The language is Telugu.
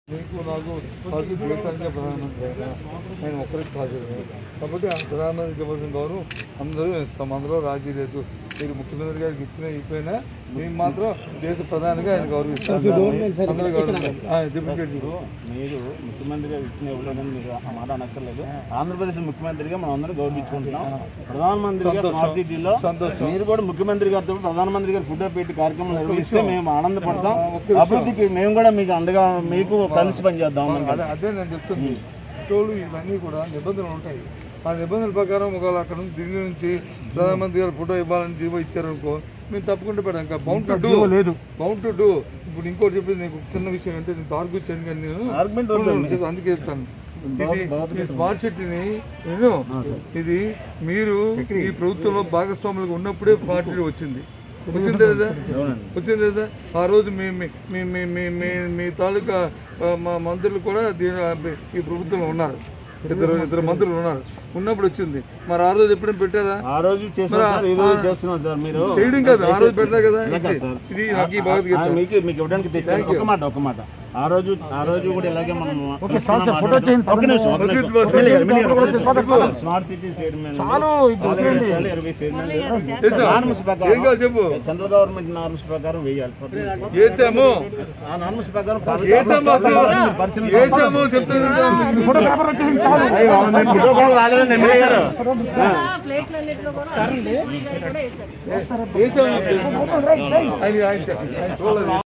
మీకు నాకు దేశానికే ప్రధానమంత్రి అయినా నేను ఒక్కరికి కాదు కాబట్టి ప్రధానమంత్రికి ఇవ్వాల్సిన గౌరవం అందరూ ఇస్తాం. అందులో రాజీ లేదు. మీరు ముఖ్యమంత్రి గారికి ఇచ్చిన అయిపోయినా మేము మాత్రం దేశ ప్రధానిగా ఆయన గౌరవిస్తాం. అందరూ గౌరవిస్తాం. మీరు ముఖ్యమంత్రి గారు ఇచ్చిన ఇవ్వలేదని మీరు ఆ మాట అనక్కర్లేదు. ఆంధ్రప్రదేశ్ ముఖ్యమంత్రిగా మనం అందరం గౌరవించుకుంటున్నాం. ప్రధానమంత్రి స్మార్ట్ సిటీలో మీరు కూడా ముఖ్యమంత్రి గారితో ప్రధానమంత్రి గారు ఫుడ్ పెట్టి కార్యక్రమం నిర్వహిస్తే మేము ఆనందపడతాం. అభివృద్ధికి మేము కూడా మీకు అండగా మీకు కలిసి పనిచేద్దాం. అదే నేను చెప్తుంది. టోలు ఇవన్నీ కూడా నిబంధనలు ఉంటాయి. ఆ నిబంధనల ప్రకారం ఒకవేళ అక్కడ నుంచి ఢిల్లీ నుంచి ప్రధానమంత్రి గారు ఫోటో ఇవ్వాలని జీవో ఇచ్చారనుకో మేము తప్పకుండా పెడతాం. ఇంకా బౌండ్ టు డూ. ఇప్పుడు ఇంకోటి చెప్పేది నీకు చిన్న విషయం అంటే నేను తార్గుచ్చాను కానీ నేను అందుకే చెప్తాను. ఇది స్మార్ట్ సిటీని ఇది మీరు ఈ ప్రభుత్వంలో భాగస్వాములుగా ఉన్నప్పుడే స్మార్ట్ సిటీ వచ్చింది లేదా ఆ రోజు మీ తాలూకా మా మంత్రులు కూడా ఈ ప్రభుత్వంలో ఉన్నారు. ఇద్దరు మంత్రులు ఉన్నారు. ఉన్నప్పుడు వచ్చింది. మరి ఆ రోజు ఎప్పుడైనా పెట్టారా? ఆ రోజు చేస్తున్నాం సార్. మీరు చేయడం కాదు, ఆ రోజు పెట్టారు కదా. ఇది నాకు ఈ బాగా మీకు ఇవ్వడానికి తెచ్చాను. ఒక మాట ఆ రోజు కూడా ఇలాగే మనం smart city chairman central government norms ప్రకారం వేయాలి. ఆ నార్మ్స్ ప్రకారం పరిస్థితి